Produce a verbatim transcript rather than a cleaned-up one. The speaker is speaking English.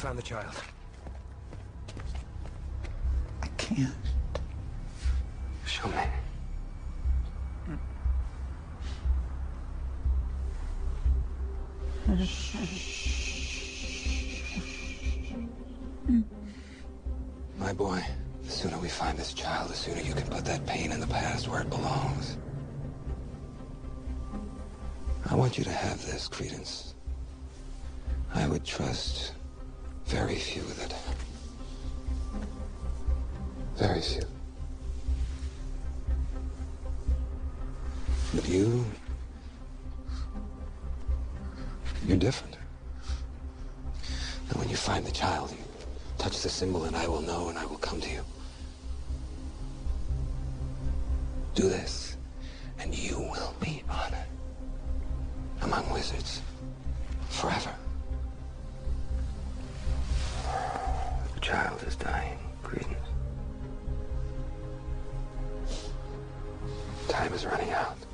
found the child. I can't. Show me. My boy, the sooner we find this child, the sooner you can put that pain in the past where it belongs. I want you to have this, Credence. I would trust very few with it. Very few. But you... you're different. And when you find the child, you touch the symbol and I will know and I will come to you. Do this, and you will be honored among wizards forever. The child is dying, Credence. Time is running out.